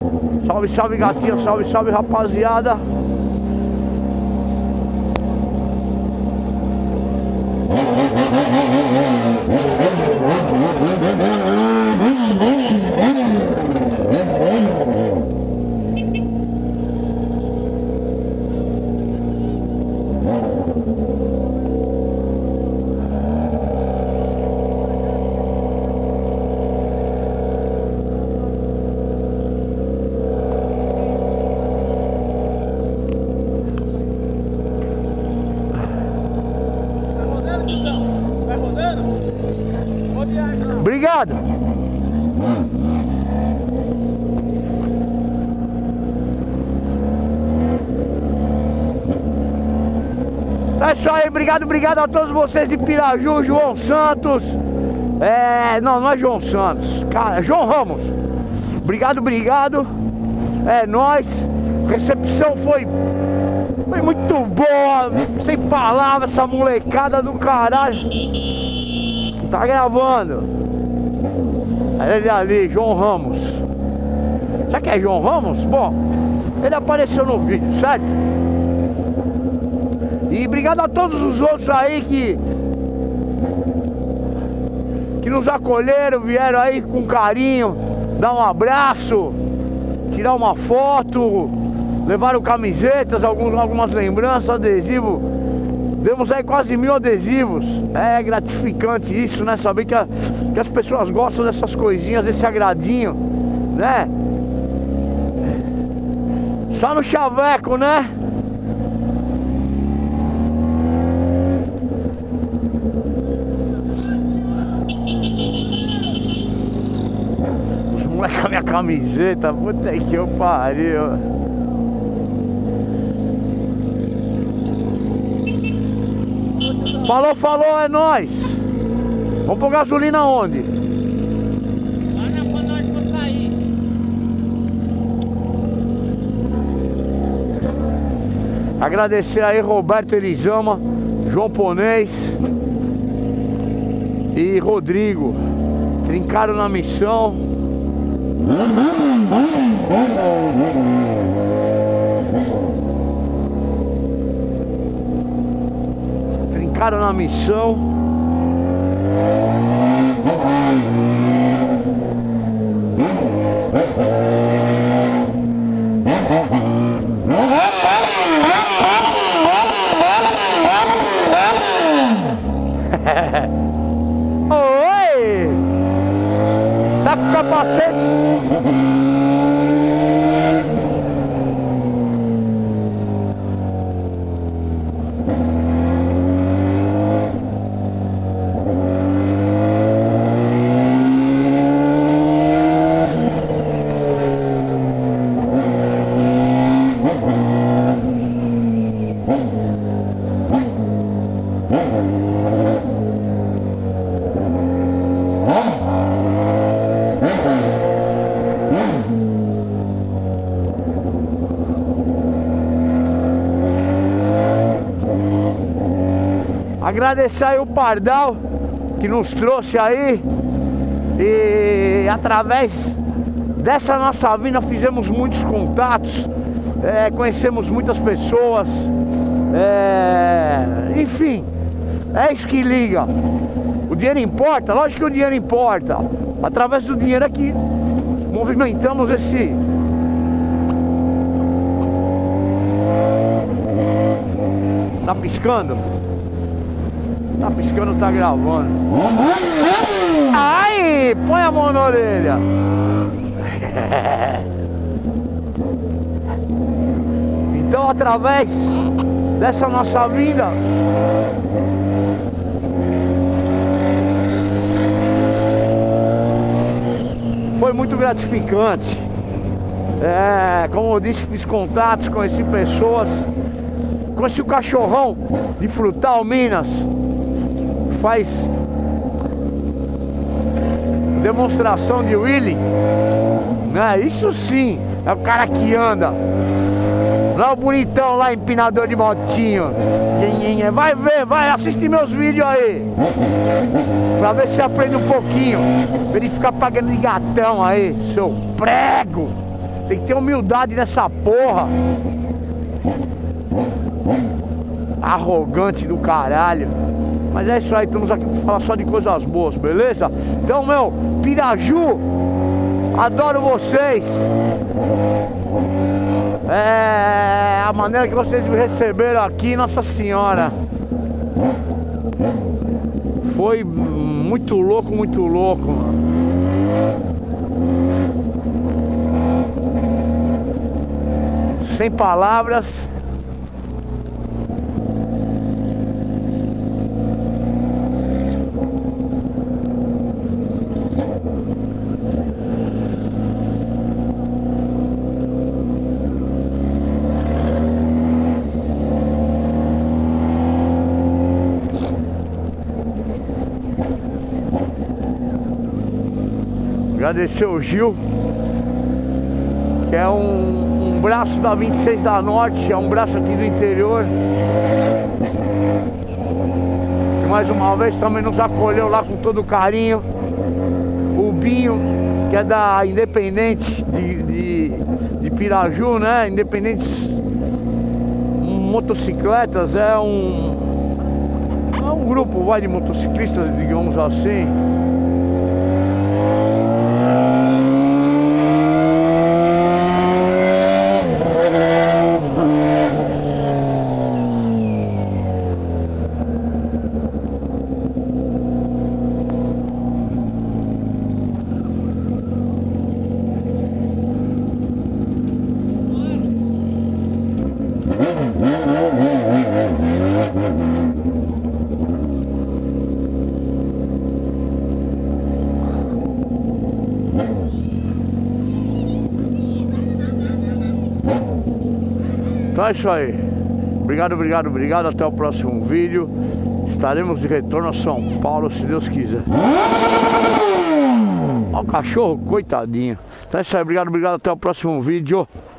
Salve, salve gatinha, salve, salve rapaziada. Obrigado. É isso aí, obrigado a todos vocês de Piraju, João Santos. Não é João Santos, cara, é João Ramos. Obrigado. É nóis. Recepção foi muito boa, sem palavras, essa molecada do caralho. Tá gravando. Ele ali, João Ramos. Sabe quem é João Ramos? Bom, ele apareceu no vídeo, certo? E obrigado a todos os outros aí que nos acolheram, vieram aí com carinho, dar um abraço, tirar uma foto, levaram camisetas, algumas lembranças, adesivo. Demos aí quase 1000 adesivos. É gratificante isso, né? Saber que as pessoas gostam dessas coisinhas, desse agradinho, né? Só no chaveco, né? Os moleques com a minha camiseta, puta que eu pariu. Falou, é nóis. Vamos pôr gasolina onde? Lá na Panóide pra sair. Agradecer aí Roberto Elisama, João Ponês e Rodrigo. Trincaram na missão. Trincaram na missão. Oi! Tá com capacete? Agradecer aí o Pardal que nos trouxe aí. E através dessa nossa vinda fizemos muitos contatos, conhecemos muitas pessoas, enfim, é isso que liga. O dinheiro importa? Lógico que o dinheiro importa. Através do dinheiro é que movimentamos esse... Tá piscando? Tá piscando, tá gravando. Ai, põe a mão na orelha. Então, através dessa nossa vinda, foi muito gratificante. Como eu disse, fiz contatos, conheci pessoas. Conheci o Cachorrão de Frutal, Minas. Faz demonstração de Willy, né? Isso sim, é o cara que anda. Lá o bonitão lá, empinador de motinho. Vai ver, vai assistir meus vídeos aí, pra ver se aprende um pouquinho. Pra ele ficar pagando de gatão aí, seu prego. Tem que ter humildade nessa porra. Arrogante do caralho. Mas é isso aí, estamos aqui pra falar só de coisas boas, beleza? Então, meu, Piraju, adoro vocês. A maneira que vocês me receberam aqui, Nossa Senhora. Foi muito louco, muito louco, mano. Sem palavras. Agradecer o Gil, que é um braço da 26 da Norte, é um braço aqui do interior, que mais uma vez também nos acolheu lá com todo carinho. O Binho, que é da Independente de Piraju, né? Independentes Motocicletas, é um grupo de motociclistas, digamos assim. Então é isso aí. Obrigado, obrigado, obrigado. Até o próximo vídeo. Estaremos de retorno a São Paulo, se Deus quiser. Olha o cachorro, coitadinho. Então é isso aí. Obrigado, obrigado. Até o próximo vídeo.